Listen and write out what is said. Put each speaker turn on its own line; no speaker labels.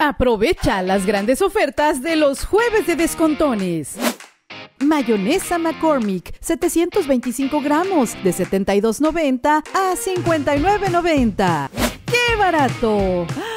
Aprovecha las grandes ofertas de los jueves de descontones. Mayonesa McCormick, 725 gramos, de $72.90 a $59.90. ¡Qué barato!